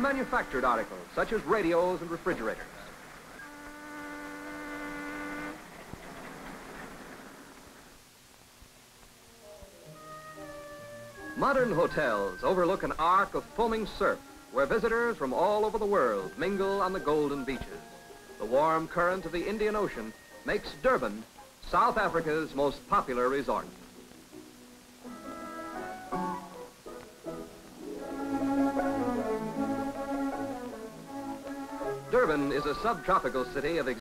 manufactured articles such as radios and refrigerators. Modern hotels overlook an arc of foaming surf where visitors from all over the world mingle on the golden beaches. The warm current of the Indian Ocean makes Durban South Africa's most popular resort. Durban is a subtropical city of